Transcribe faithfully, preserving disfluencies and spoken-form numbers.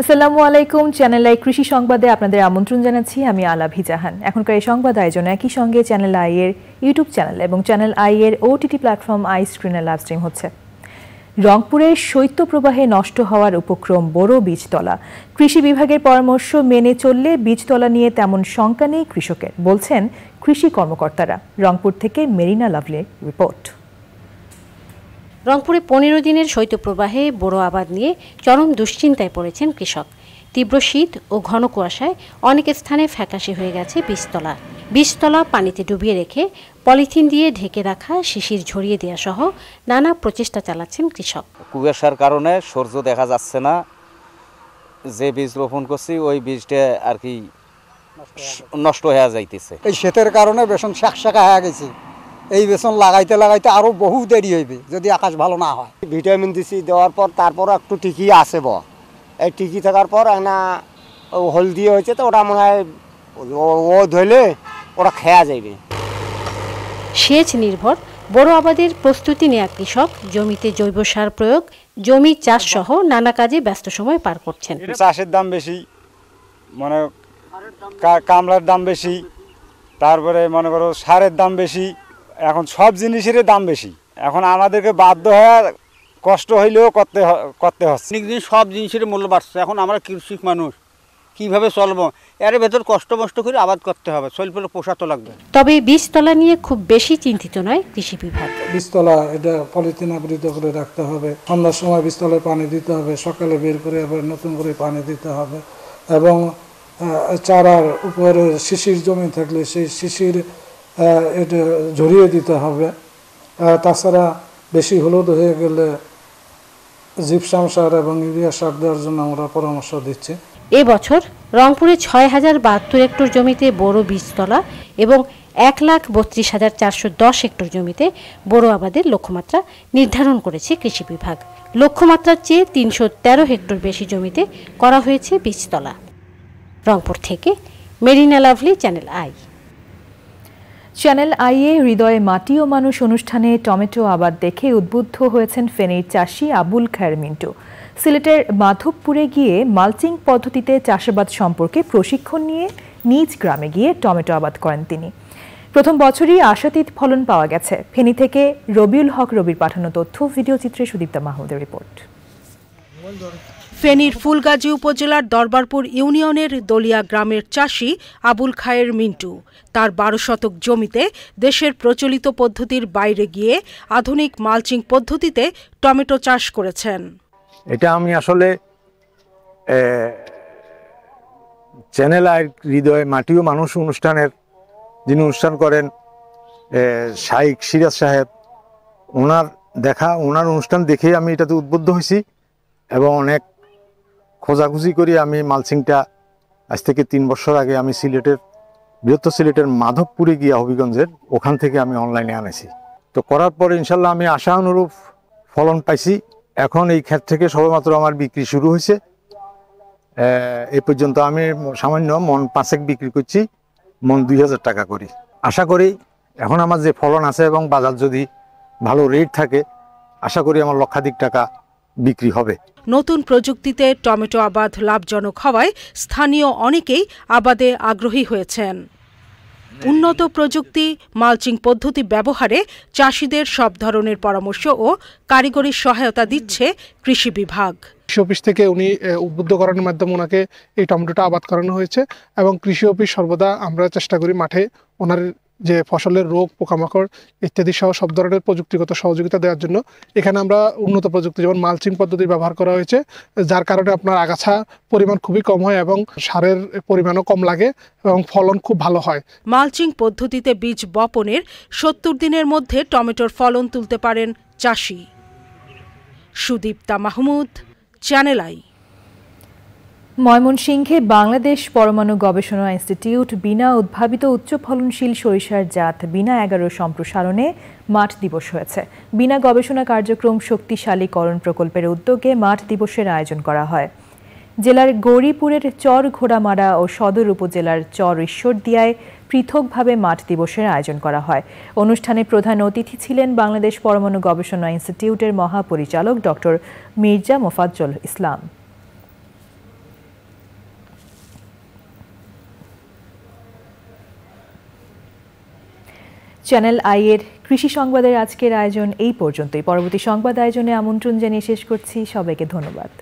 আসসালামু আলাইকুম। Channel I কৃষি সংবাদে আপনাদের আমন্ত্রণ জানাচ্ছি। আমি আলাভি জাহান। এখনকার এই সংবাদ আয়োজনে একই সঙ্গে চ্যানেল আই এর ইউটিউব চ্যানেল এবং চ্যানেল আই এর ওটিটি প্ল্যাটফর্ম আই স্ক্রিনে লাইভ স্ট্রিম হচ্ছে। রংপুরের শৈত্যপ্রবাহে নষ্ট হওয়ার উপক্রম বড় বীজতলা। কৃষি বিভাগের পরামর্শ মেনে চললে বীজতলা নিয়ে তেমন শঙ্কা নেই কৃষকের, বলছেন কৃষি কর্মকর্তারা। রংপুর থেকে মেরিনা লাভলির রিপোর্ট। রংপুরে পনেরো দিনের শৈত্যপ্রবাহে বোরো আবাদ নিয়ে চরম দুশ্চিন্তায় পড়েছেন কৃষক। তীব্র শীত ও ঘন কুয়াশায় অনেক স্থানে ফ্যাকাশে হয়ে গেছে বীজতলা। বীজতলা পানিতে ডুবিয়ে রেখে পলিথিন দিয়ে ঢেকে রাখা, শিশির ঝরিয়ে দেওয়া সহ নানা প্রচেষ্টা চালাচ্ছেন কৃষক। কুয়াশার কারণে সূর্য দেখা যাচ্ছে না, যে বীজ রোপণ করছি ওই বীজটা আর কি নষ্ট হয়ে যাইতেছে। এই শীতের কারণে বেসন শাকশাকা হয়ে গেছে। এই বেসন লাগাইতে লাগাইতে আরো বহু দেরি হইবে যদি আকাশ ভালো না হয়। ভিটামিন দিছি দেওয়ার পর তারপর একটু টিকি আসে ব এই টিকি থাকার পর না হলদি হয়েছে, তো ওটা মনে হয় ও ধরলে ওরা খেয়া যাইবে। সেচ নির্ভর বড় আবাদের প্রস্তুতি নেয়া কৃষক জমিতে জৈব সার প্রয়োগ, জমি চাষ সহ নানা কাজে ব্যস্ত সময় পার করছেন। চাষের দাম বেশি, মানে কামলার দাম বেশি, তারপরে মনে করো সারের দাম বেশি, এখন সব জিনিসেরই দাম বেশি। এখন আমাদেরকে বাধ্য হয়ে কষ্ট হইলেও করতে করতে হচ্ছে। দিন সব জিনিসের মূল্য বাড়ছে। এখন আমরা কৃষক মানুষ কিভাবে চলবো, এর ভেতর কষ্ট মষ্ট করে আবাদ করতে হবে, চলবে পোষা তো লাগবে। তবে বীজতলা নিয়ে খুব বেশি চিন্তিত নয় কৃষি বিভাগ। বীজতলা এটা পলিথিন আবৃত করে রাখতে হবে, সন্ধ্যার সময় বীজতলায় পানি দিতে হবে, সকালে বের করে আবার নতুন করে পানি দিতে হবে, এবং চারার উপরে শিশির জমি থাকলে সেই শিশির এটা ঝরিয়ে দিতে হবে। তাছাড়া বেশি হলুদ হয়ে গেলে জিপসাম সার এবং ইউরিয়া সার দেওয়ার জন্য আমরা পরামর্শ দিচ্ছি। এবছর রংপুরে ছয় হাজার বাহাত্তর হেক্টর জমিতে বড় বীজতলা এবং এক লাখ বত্রিশ হাজার চারশো দশ হেক্টর জমিতে বড় আবাদের লক্ষ্যমাত্রা নির্ধারণ করেছে কৃষি বিভাগ। লক্ষ্যমাত্রার চেয়ে তিনশো তেরো হেক্টর বেশি জমিতে করা হয়েছে বীজতলা। রংপুর থেকে Marina Lovely, channel i. Channel i এ হৃদয়ে মাটি ও মানুষ অনুষ্ঠানে টমেটো আবাদ দেখে উদ্বুদ্ধ হয়েছেন ফেনীর চাষি আবুল খায়ের মিন্টু। সিলেটের মাধবপুরে গিয়ে মালচিং পদ্ধতিতে চাষাবাদ সম্পর্কে প্রশিক্ষণ নিয়ে নিজ গ্রামে গিয়ে টমেটো আবাদ করেন তিনি। প্রথম বছরই আশাতীত ফলন পাওয়া গেছে। ফেনী থেকে রবিউল হক রবির পাঠানো তথ্য, ভিডিও চিত্রে সুদীপ্তা মাহমুদের রিপোর্ট। ফেনীর ফুলগাজী উপজেলার দরবারপুর ইউনিয়নের দলিয়া গ্রামের চাষি আবুল খায়ের মিন্টু তার বারো শতক জমিতে দেশের প্রচলিত পদ্ধতির বাইরে গিয়ে আধুনিক মালচিং পদ্ধতিতে টমেটো চাষ করেছেন। এটা আমি আসলে চ্যানেল আই হৃদয়ে মাটি ও মানুষ অনুষ্ঠানের যিনি অনুষ্ঠান করেন শাইখ সিরাজ সাহেব, ওনার দেখা ওনার অনুষ্ঠান দেখেই আমি এটাতে উদ্বুদ্ধ হয়েছি এবং অনেক খোঁজাখুঁজি করি আমি মালচিংটা আজ থেকে তিন বছর আগে আমি সিলেটের বৃহত্তর সিলেটের মাধবপুরে গিয়া হবিগঞ্জের ওখান থেকে আমি অনলাইনে আনেছি। তো করার পরে ইনশাল্লাহ আমি আশা অনুরূপ ফলন পাইছি। এখন এই ক্ষেত থেকে সবেমাত্র আমার বিক্রি শুরু হয়েছে। এই পর্যন্ত আমি সামান্য মন পাঁচেক বিক্রি করছি, মন দুই হাজার টাকা করি। আশা করি এখন আমার যে ফলন আছে এবং বাজার যদি ভালো রেট থাকে, আশা করি আমার লক্ষাধিক টাকা বিক্রি হবে। নতুন প্রযুক্তিতে টমেটো আবাদ লাভজনক হওয়ায় স্থানীয় অনেকেই আবাদে আগ্রহী হয়েছেন। উন্নত প্রযুক্তি, মালচিং পদ্ধতি ব্যবহারে চাষিদের সব ধরনের পরামর্শ ও কারিগরি সহায়তা দিচ্ছে কৃষি বিভাগ। কৃষি অফিস থেকে উনি উদ্বুদ্ধ করানোর মাধ্যমে ওনাকে এই টমেটোটা আবাদ করানো হয়েছে এবং কৃষি অফিস সর্বদা আমরা চেষ্টা করি মাঠে ওনার যে ফসলের রোগ, পোকামাকড় ইত্যাদি সহ সব ধরনের প্রযুক্তিগত সহযোগিতা দেওয়ার জন্য এখানে আমরা উন্নত প্রযুক্তি যেমন মালচিং পদ্ধতি ব্যবহার করা হয়েছে, যার কারণে আপনার আগাছা পরিমাণ খুবই কম হয় এবং সারের পরিমাণও কম লাগে এবং ফলন খুব ভালো হয়। মালচিং পদ্ধতিতে বীজ বপনের সত্তর দিনের মধ্যে টমেটোর ফলন তুলতে পারেন চাষি। Sudipta Mahmud, channel i. ময়মনসিংহে বাংলাদেশ পরমাণু গবেষণা ইনস্টিটিউট বিনা উদ্ভাবিত উচ্চ ফলনশীল সরিষার জাত বিনা এগারো সম্প্রসারণে মাঠ দিবস হয়েছে। বিনা গবেষণা কার্যক্রম শক্তিশালীকরণ প্রকল্পের উদ্যোগে মাঠ দিবসের আয়োজন করা হয়। জেলার গৌরীপুরের চর ঘোড়ামারা ও সদর উপজেলার চর ঈশ্বরদিয়ায় পৃথকভাবে মাঠ দিবসের আয়োজন করা হয়। অনুষ্ঠানে প্রধান অতিথি ছিলেন বাংলাদেশ পরমাণু গবেষণা ইনস্টিটিউটের মহাপরিচালক doctor Mirza Mofazzal Islam. Channel i এর কৃষি সংবাদের আজকের আয়োজন এই পর্যন্তই। পরবর্তী সংবাদ আয়োজনে আমন্ত্রণ জানিয়ে শেষ করছি। সবাইকে ধন্যবাদ।